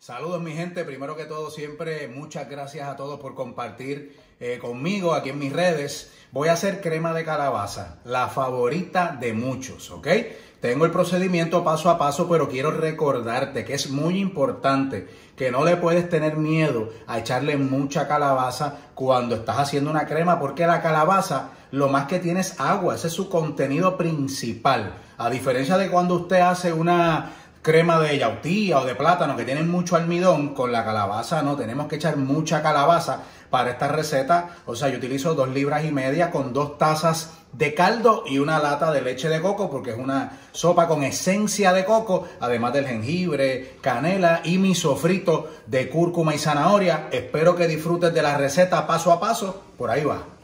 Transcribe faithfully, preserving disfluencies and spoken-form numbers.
Saludos mi gente, primero que todo siempre muchas gracias a todos por compartir eh, conmigo aquí en mis redes. Voy a hacer crema de calabaza, la favorita de muchos, ¿ok? Tengo el procedimiento paso a paso, pero quiero recordarte que es muy importante que no le puedes tener miedo a echarle mucha calabaza cuando estás haciendo una crema, porque la calabaza lo más que tiene es agua, ese es su contenido principal. A diferencia de cuando usted hace una crema de yautía o de plátano que tienen mucho almidón, con la calabaza no, tenemos que echar mucha calabaza para esta receta. O sea, yo utilizo dos libras y media con dos tazas de caldo y una lata de leche de coco, porque es una sopa con esencia de coco, además del jengibre, canela y mi sofrito de cúrcuma y zanahoria. Espero que disfrutes de la receta paso a paso. Por ahí va.